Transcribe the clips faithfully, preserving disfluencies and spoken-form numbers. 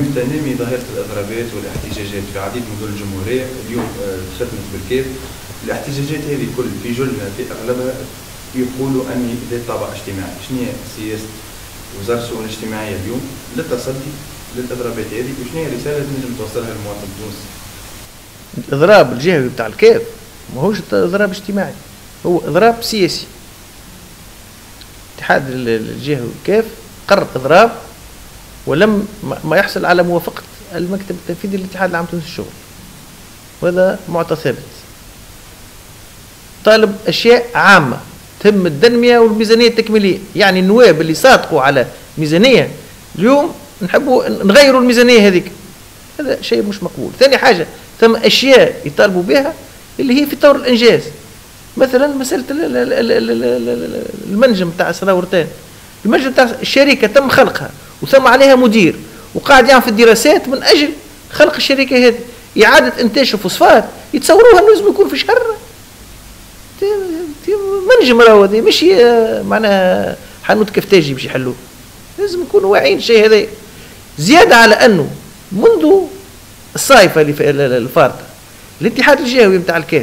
رغم تنامي ظاهرة الإضرابات والاحتجاجات في عديد مدن الجمهورية اليوم ختمت بالكيف، الاحتجاجات هذه كل في جلها في أغلبها يقولوا أني ذات طابع اجتماعي. شنو هي سياسة وزارة الشؤون الاجتماعية اليوم للتصدي للإضرابات هذه وشنو هي الرسالة اللي نجم توصلها للمواطن التونسي؟ الإضراب الجهوي بتاع الكيف ما هوش إضراب اجتماعي، هو إضراب سياسي. الاتحاد الجهوي كيف قرر إضراب ولم ما يحصل على موافقة المكتب التنفيذي للاتحاد العام التونسي للشغل، وهذا معطى ثابت. طالب أشياء عامة تهم التنمية والميزانية التكميلية، يعني النواب اللي صادقوا على ميزانية اليوم نحبوا نغيروا الميزانية هذيك، هذا شيء مش مقبول. ثاني حاجة ثم أشياء يطالبوا بها اللي هي في طور الإنجاز، مثلا مسألة المنجم تاع سراورتان، المنجم تاع الشركة تم خلقها وثم عليها مدير وقاعد يعمل في الدراسات من أجل خلق الشركة هذه، إعادة إنتاج الفوسفات يتصوروها إنه لازم يكون في شهر منجم راهو هذه مش معناها حانوت كفتاجي باش يحلوه، لازم نكونوا واعيين الشيء هذا. زيادة على أنه منذ الصيفة اللي الفارطة الاتحاد الجهوي نتاع الكاف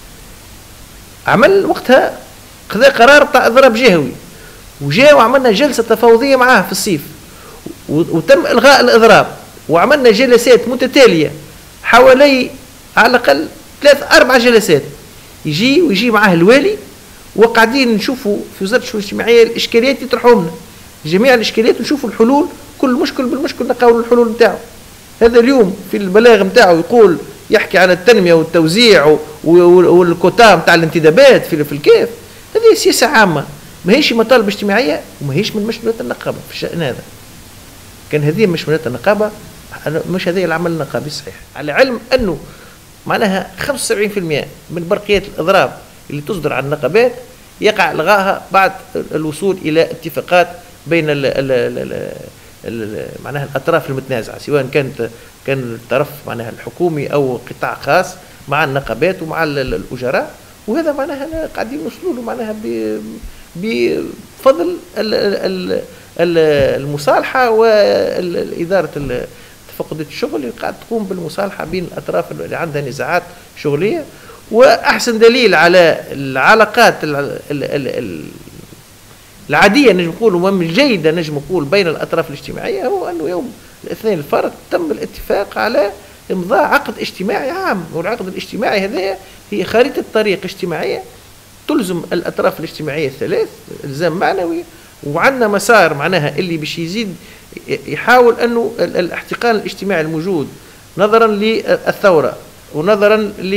عمل وقتها خذا قرار بتاع إضراب جهوي، وجاء وعملنا جلسة تفاوضية معاه في الصيف وتم إلغاء الإضراب، وعملنا جلسات متتالية حوالي على الأقل ثلاث أربع جلسات، يجي ويجي معاه الوالي وقاعدين نشوفوا في وزارة الشؤون الاجتماعية الإشكاليات يطرحوا لنا جميع الإشكاليات ونشوفوا الحلول، كل مشكل بالمشكل نلقاو الحلول نتاعو. هذا اليوم في البلاغ نتاعو يقول يحكي عن التنمية والتوزيع والكوتا نتاع الانتدابات في الكيف، هذه سياسة عامة ما هيش مطالب اجتماعية وما هيش من مشمولات النقابة في الشأن هذا. كان هذه مشمولات النقابة مش هذه العمل النقابي الصحيح، على علم أنه معناها خمسة وسبعين بالمئة من برقيات الإضراب اللي تصدر عن النقابات يقع إلغاها بعد الوصول إلى اتفاقات بين ال ال ال ال معناها الأطراف المتنازعة، سواء كانت كان الطرف معناها الحكومي أو قطاع خاص مع النقابات ومع الأجراء، وهذا معناها قاعدين نوصلوا له معناها بفضل المصالحة وإدارة تفقدات الشغل اللي قاعد تقوم بالمصالحة بين الأطراف اللي عندها نزاعات شغلية. وأحسن دليل على العلاقات العادية نجم نقول ومن الجيدة نجم نقول بين الأطراف الاجتماعية هو أنه يوم الاثنين الفارط تم الاتفاق على إمضاء عقد اجتماعي عام، والعقد الاجتماعي هذا هي خريطة طريق اجتماعية تلزم الأطراف الاجتماعية الثلاث إلزام معنوي، وعندنا مسار معناها اللي باش يزيد يحاول أنه الاحتقان الاجتماعي الموجود نظرا للثورة ونظرا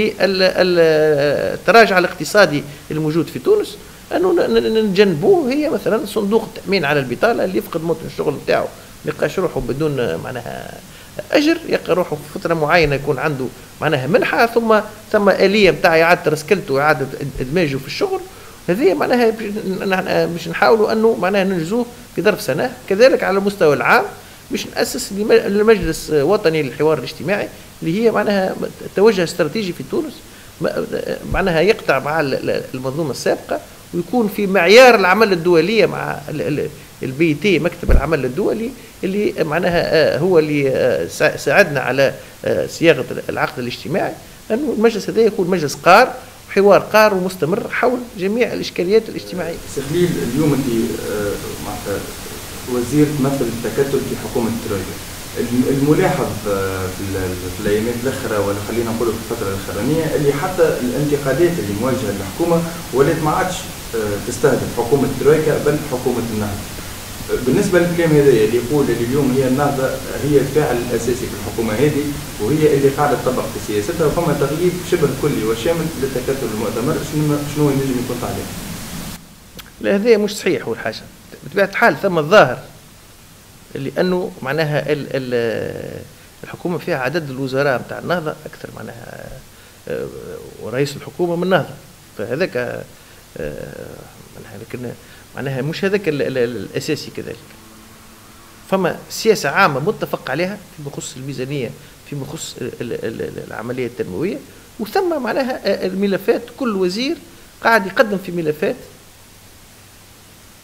للتراجع الاقتصادي الموجود في تونس أنه نجنبوه. هي مثلا صندوق التأمين على البطالة اللي يفقد موطن الشغل نتاعو ما يلقاش روحه بدون معناها أجر، يلقى روحه في فترة معينة يكون عنده معناها منحة، ثم ثم آلية نتاع إعادة رسكلته وإعادة إدماجه في الشغل. هذه معناها باش نحاولوا أنه معناها ننجزوه في ظرف سنة. كذلك على المستوى العام باش نأسس لمجلس وطني للحوار الاجتماعي اللي هي معناها توجه استراتيجي في تونس معناها يقطع مع المنظومة السابقة ويكون في معيار العمل الدولية مع البي تي مكتب العمل الدولي اللي معناها هو اللي ساعدنا على صياغة العقد الاجتماعي، أنه المجلس هذا يكون مجلس قار حوار قار ومستمر حول جميع الإشكاليات الاجتماعية. سخليل اليوم أنت معناتها وزير تمثل التكتل في حكومة الترويكا، الملاحظ في الايامات الاخيره ولا خلينا نقولوا في الفتره الاخرانيه اللي حتى الانتقادات اللي موجهه للحكومه ولات ما عادش تستهدف حكومه الترويكا بل حكومه النهضه. بالنسبه للكلام هذا اللي يقول اللي اليوم هي النهضه هي الفاعل الاساسي في الحكومه هذه وهي اللي قاعده تطبق في سياستها وفما تغييب شبه كلي وشامل للتكتل المؤتمر، شنو شنو ينجم يكون تعليق؟ لا هذا مش صحيح. اول حاجه بطبيعه الحال ثم الظاهر لأنه معناها ال ال الحكومة فيها عدد الوزراء نتاع النهضة أكثر معناها ورئيس الحكومة من النهضة، فهذاك معناها لكن معناها مش هذاك الأساسي. كذلك فما سياسة عامة متفق عليها فيما يخص الميزانية فيما يخص العملية التنموية، وثم معناها الملفات كل وزير قاعد يقدم في ملفات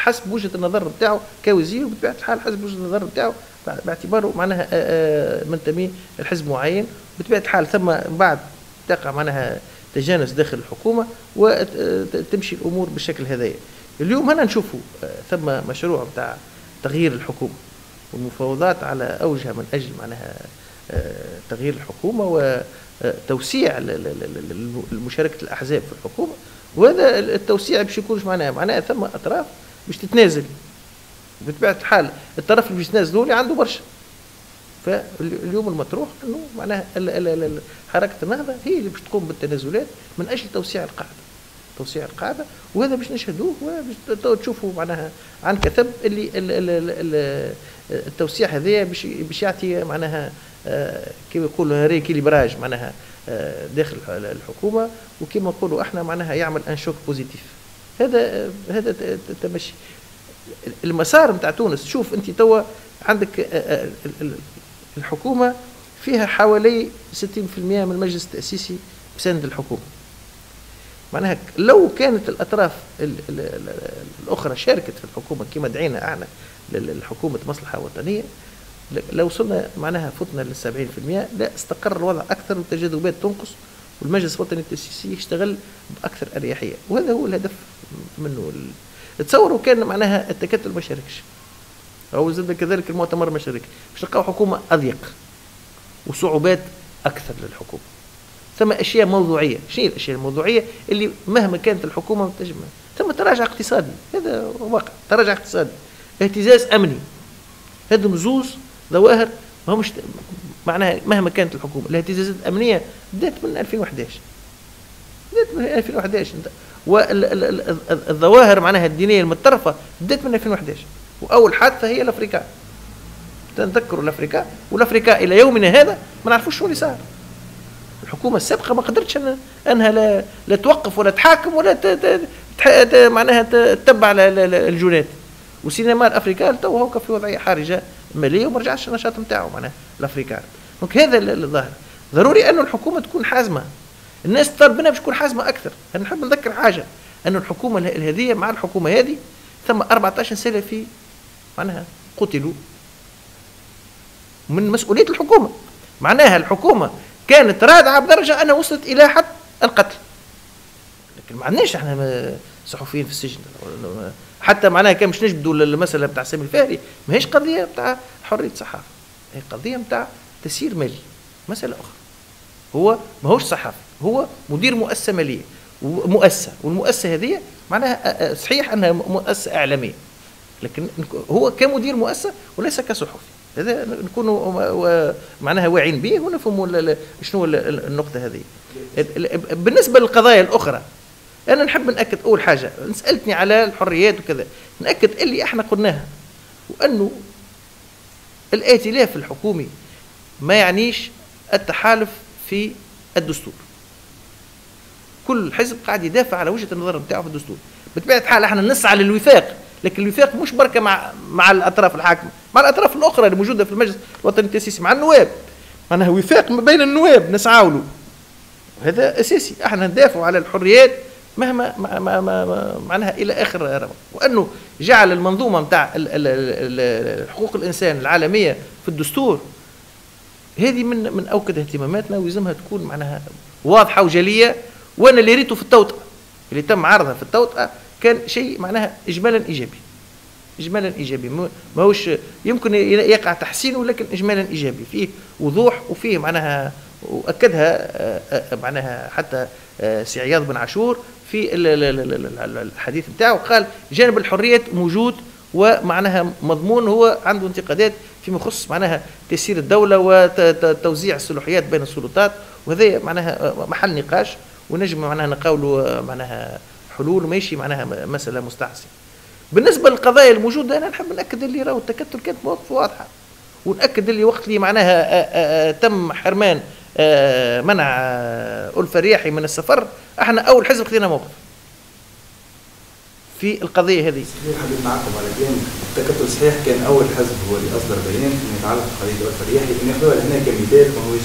حسب وجهه النظر نتاعو كوزير، وبطبيعه الحال حسب وجهه النظر نتاعو باعتباره معناها منتمي لحزب معين. بطبيعه الحال ثم بعد تقع معناها تجانس داخل الحكومه وتمشي الامور بالشكل هذايا. اليوم هنا نشوفوا ثم مشروع بتاع تغيير الحكومه والمفاوضات على اوجها من اجل معناها تغيير الحكومه وتوسيع مشاركه الاحزاب في الحكومه، وهذا التوسيع باش يكونش معناها معناها ثم اطراف باش تتنازل. بطبيعه الحال الطرف اللي باش يتنازلوا اللي عنده برشا. فاليوم المطروح انه معناها حركه النهضه هي اللي باش تقوم بالتنازلات من اجل توسيع القاعده. توسيع القاعده، وهذا باش نشهدوه وباش تشوفوا معناها عن كثب اللي ال ال ال التوسيع هذايا باش باش يعطي معناها كيما يقولوا ريكيليبراج معناها داخل الحكومه، وكما نقولوا احنا معناها يعمل ان شوك بوزيتيف. هذا هذا تمشي المسار نتاع تونس. شوف انت توا عندك الحكومه فيها حوالي ستين بالمئة من المجلس التاسيسي بسند الحكومه. معناها لو كانت الاطراف الاخرى شاركت في الحكومه كما دعينا احنا للحكومه مصلحه وطنيه، لو وصلنا معناها فتنا لل سبعين بالمئة لا استقر الوضع اكثر والتجاذبات تنقص والمجلس الوطني التاسيسي يشتغل باكثر اريحيه، وهذا هو الهدف منه. تصوروا كان معناها التكتل ما شاركش او زاد كذلك المؤتمر ما شارك، باش نلقاو حكومه اضيق وصعوبات اكثر للحكومه. ثم اشياء موضوعيه. شنو الاشياء الموضوعيه اللي مهما كانت الحكومه متجمع؟ ثم تراجع اقتصادي، هذا واقع. تراجع اقتصادي، اهتزاز امني، هذم زوز ظواهر ما همش معناها مهما كانت الحكومه. الاهتزازات الامنيه بدات من ألفين وأحد عشر، بدات من ألفين وأحد عشر، والظواهر معناها الدينيه المتطرفه بدات من ألفين وأحد عشر، واول حادثه هي الافريكا. تذكروا الافريكا، والافريكا الى يومنا هذا ما نعرفوش شو اللي صار. الحكومه السابقه ما قدرتش انها لا, لا توقف ولا تحاكم ولا ت ت ت معناها تتبع الجنات. وسينما الافريكان تو هوكا في وضعيه حرجه ماليه وما رجعش النشاط نتاعو معناها الافريكان. دونك هذا الظاهر ضروري انه الحكومه تكون حازمه. الناس تطالب منها باش تكون حازمه اكثر. انا نحب نذكر حاجه، انه الحكومه هذه مع الحكومه هذه ثم أربعة عشر سلفي معناها قتلوا من مسؤوليه الحكومه. معناها الحكومه كانت رادعه بدرجه انها وصلت الى حد القتل. لكن ما عندناش احنا صحفيين في السجن، حتى معناها كان مش نجبدوا المساله بتاع سامي الفهري، ما هيش قضيه بتاع حريه صحافه، هي قضيه بتاع تسيير مالي، مساله اخرى. هو ما هوش صحافي، هو مدير مؤسسه ماليه ومؤسسه، والمؤسسه هذه معناها صحيح انها مؤسسه اعلاميه، لكن هو كمدير مؤسسه وليس كصحفي. هذا نكونوا معناها واعيين به ونفهموا شنو النقطه هذه. بالنسبه للقضايا الاخرى انا نحب ناكد اول حاجه، سالتني على الحريات وكذا، ناكد اللي احنا قلناها، وانه الائتلاف الحكومي ما يعنيش التحالف في الدستور. كل حزب قاعد يدافع على وجهه النظر نتاعو في الدستور. بطبيعه الحال احنا نسعى للوفاق، لكن الوفاق مش بركه مع مع الاطراف الحاكمه، مع الاطراف الاخرى اللي موجوده في المجلس الوطني التاسيسي، مع النواب. معناها وفاق ما بين النواب نسعى له، هذا اساسي. احنا ندافع على الحريات مهما ما ما ما معناها الى اخر رمق. وانه جعل المنظومه نتاع حقوق الانسان العالميه في الدستور هذه من من اوكد اهتماماتنا، ويلزمها تكون معناها واضحه وجليه. وانا اللي ريته في التوطئه اللي تم عرضها في التوطئه كان شيء معناها اجمالا ايجابي، اجمالا ايجابي، ما هوش يمكن يقع تحسين، ولكن اجمالا ايجابي، فيه وضوح وفيه معناها، واكدها معناها حتى سي عياض بن عاشور في الحديث بتاعه، قال جانب الحريات موجود، ومعناها مضمون هو عنده انتقادات فيما يخص معناها تيسير الدوله وتوزيع الصلاحيات بين السلطات، وهذا معناها محل نقاش، ونجم معناها نقاولوا معناها حلول ماشي معناها مساله مستحسنه. بالنسبه للقضايا الموجوده انا نحب ناكد اللي راهو التكتل كانت مواقف واضحه، ونأكد اللي وقت اللي معناها آآ آآ تم حرمان منع ألفة رياحي من السفر، احنا اول حزب خذينا موقف في القضيه هذه. صحيح حبيت معكم على جانب التكتل، صحيح كان اول حزب هو اللي اصدر بيان فيما يتعلق بقضيه ألفة رياحي، وناخذوها هنا كمثال ما هوش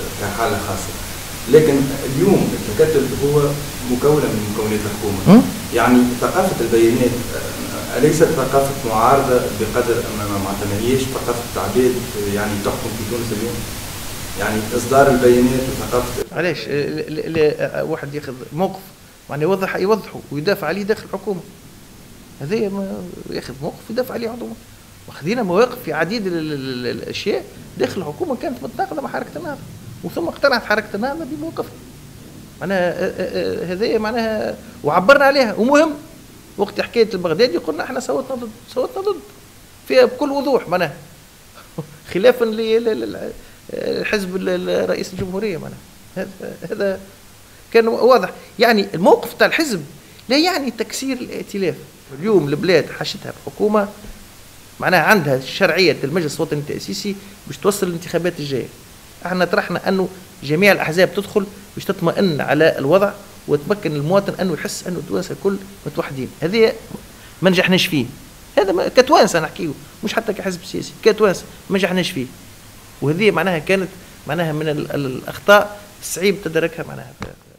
كحاله خاصه. لكن اليوم التكتل هو مكون من مكونات الحكومه، يعني ثقافة البيانات أليست ثقافة معارضة بقدر ما ما هيش ثقافة عباد يعني تحكم في تونس اليوم؟ يعني إصدار البيانات وثقافة علاش واحد ياخذ موقف معناه يوضح يوضحه ويدافع عليه داخل الحكومة، هذا ياخذ موقف يدافع عليه عضو. واخذين مواقف في عديد الأشياء داخل الحكومة كانت متناقضة مع حركة النهضة، وثم اقتنعت حركة النهضة بموقفها. معناها هذه معناها وعبرنا عليها. ومهم وقت حكاية البغدادي قلنا احنا صوتنا ضد، صوتنا ضد فيها بكل وضوح معناها خلافا للحزب رئيس الجمهورية. معناها هذا كان واضح. يعني الموقف تاع الحزب لا يعني تكسير الائتلاف. اليوم البلاد حاشتها بحكومة معناها عندها شرعية المجلس الوطني التأسيسي باش توصل الانتخابات الجاية. احنا طرحنا انه جميع الاحزاب تدخل باش تطمئن على الوضع وتمكن المواطن انه يحس انه التوانسه الكل متوحدين. هذه ما نجحناش فيه، هذا كتوانسه نحكيه مش حتى كحزب سياسي، كتوانسه ما نجحناش فيه. وهذه معناها كانت معناها من الاخطاء الصعيب تداركها معناها.